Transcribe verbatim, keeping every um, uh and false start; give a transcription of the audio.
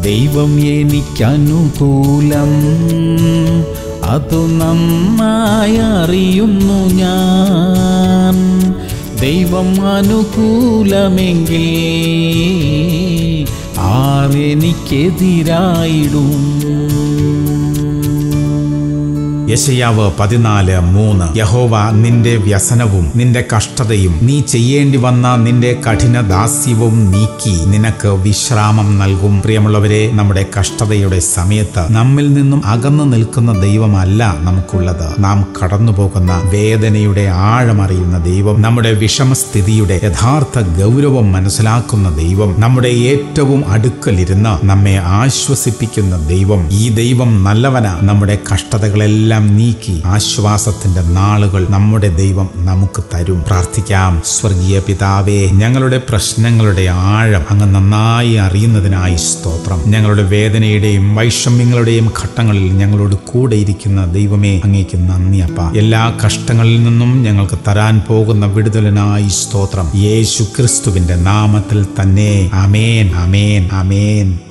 ദൈവം എനിക്കനുകൂലം, അതു നന്നായി അറിയുന്നു ഞാൻ. ദൈവം അനുകൂലമെങ്കിൽ ആരെനിക്കെതിരായിടും? യെശയ്യാവ് പതിനാല് മൂന്ന്. യഹോവ നിന്റെ വ്യസനവും നിന്റെ കഷ്ടതയും നീ ചെയ്യേണ്ടി വന്ന നിന്റെ കഠിന ദാസ്യവും നീക്കി നിനക്ക് വിശ്രാമം നൽകും. പ്രിയമുള്ളവരെ, നമ്മുടെ കഷ്ടതയുടെ സമയത്ത് നമ്മിൽ നിന്നും അകന്നു നിൽക്കുന്ന ദൈവമല്ല നമുക്കുള്ളത്. നാം കടന്നുപോകുന്ന വേദനയുടെ ആഴമറിയുന്ന ദൈവം, നമ്മുടെ വിഷമസ്ഥിതിയുടെ യഥാർത്ഥ ഗൗരവം മനസ്സിലാക്കുന്ന ദൈവം, നമ്മുടെ ഏറ്റവും അടുക്കലിരുന്ന് നമ്മെ ആശ്വസിപ്പിക്കുന്ന ദൈവം. ഈ ദൈവം നല്ലവനാ. നമ്മുടെ കഷ്ടതകളെല്ലാം നീക്കി ആശ്വാസത്തിന്റെ നാളുകൾ നമ്മുടെ ദൈവം നമുക്ക് തരും. പ്രാർത്ഥിക്കാം. സ്വർഗീയ പിതാവേ, ഞങ്ങളുടെ പ്രശ്നങ്ങളുടെ ആഴം അങ്ങ് നന്നായി അറിയുന്നതിനായി സ്തോത്രം. ഞങ്ങളുടെ വേദനയുടെയും വൈഷമ്യങ്ങളുടെയും ഘട്ടങ്ങളിൽ ഞങ്ങളോട് കൂടെ ഇരിക്കുന്ന ദൈവമേ, അങ്ങേക്ക് നന്ദി അപ്പ. എല്ലാ കഷ്ടങ്ങളിൽ നിന്നും ഞങ്ങൾക്ക് തരാൻ പോകുന്ന വിടുതലിനായി സ്തോത്രം. യേശു ക്രിസ്തുവിന്റെ നാമത്തിൽ തന്നെ. ആമേൻ, ആമേൻ, ആമേൻ.